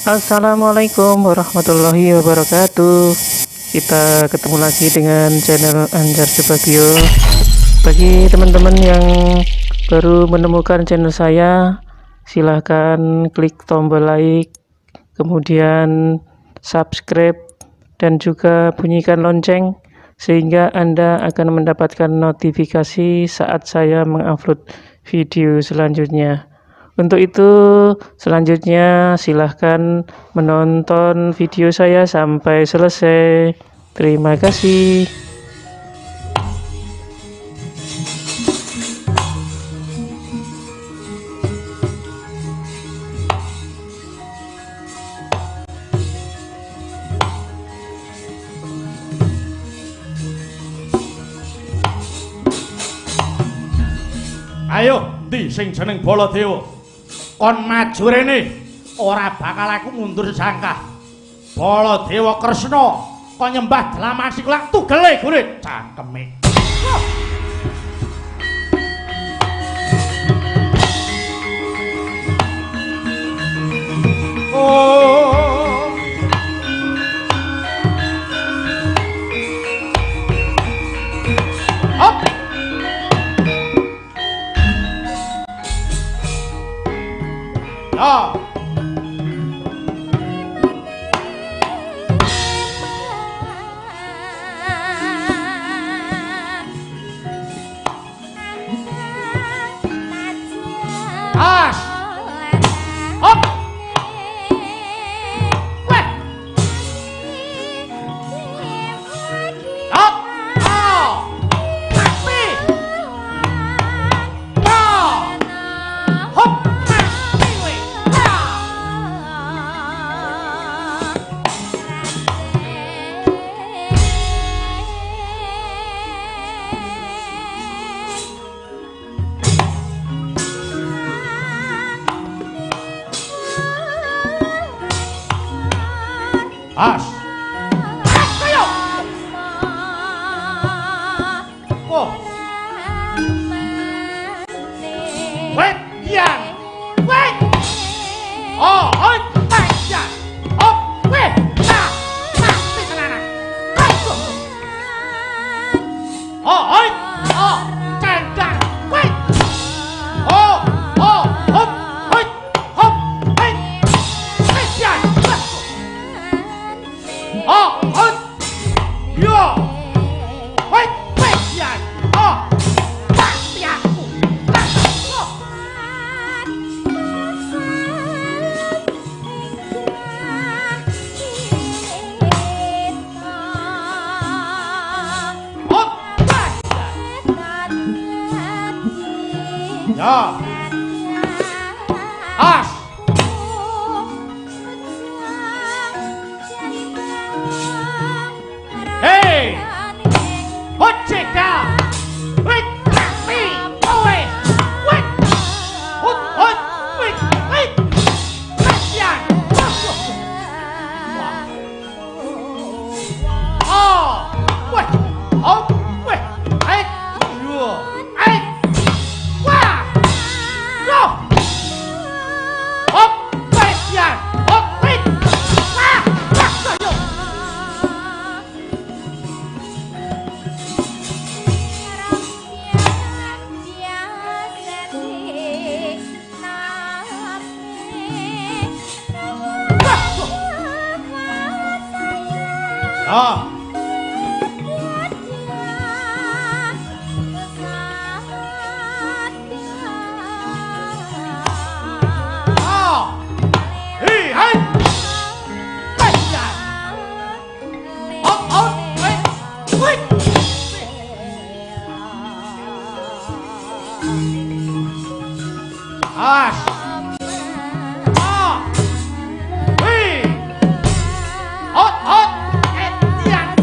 Assalamualaikum warahmatullahi wabarakatuh. Kita ketemu lagi dengan channel Anjar Subagio. Bagi teman-teman yang baru menemukan channel saya, silahkan klik tombol like, kemudian subscribe, dan juga bunyikan lonceng sehingga Anda akan mendapatkan notifikasi saat saya mengupload video selanjutnya. Untuk itu, selanjutnya silahkan menonton video saya sampai selesai. Terima kasih. Ayo, ndi sing jeneng Baladewa? Kon maju rene, ora bakal aku mundur sangkah. Baladewa Kresna, kon nyembah dalaman sikulang tugele gurit cangkeme. Oh. Hop. Ya. As. Hop. Weh. Hop. Oh. Tapi. Oh. Hop. As. Ayo. Oh. Wait, yang. Wait. Oh, oi, ya. Oh, wait. Nah. Nah, di sana. Oh, oi. Oh, cendang. Wait. Oh, oh, hop, hoi, hop, hei. Wait, yang. Oh, oh, yo, wait, ya, oh, pasti aku, oh, ya, as. Hey! Hoceka! Wait! Tapi! Owe! Wait! Hot! Hot! Wait! Wait! Kasian! Oh! Wait! Oh! Wait! Wait! Yo! Wait! Wah! No! Hop! Kasian! Hop! Wait! Wah! Wah! Yo! Ah. Ah. Hey, hey. Kasian. Hop, hop, wait, wait. As. Ah. Hey. Hot, hot. Tiang.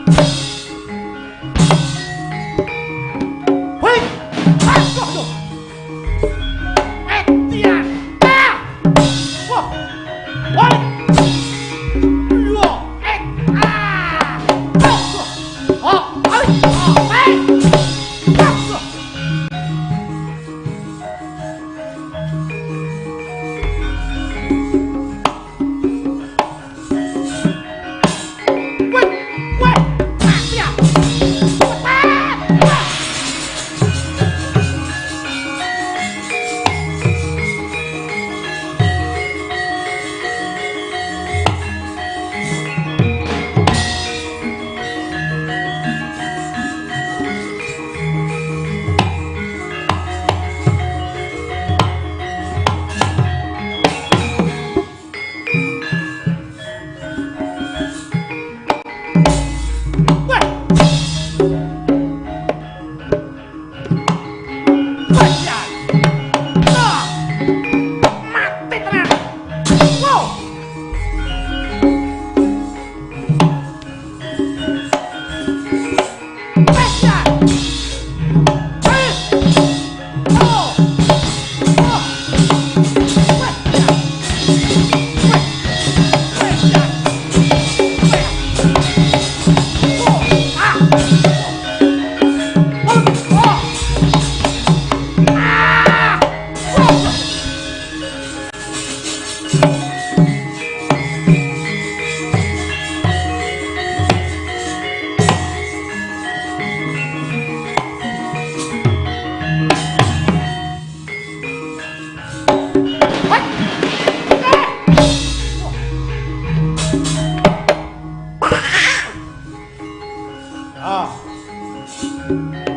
Ah.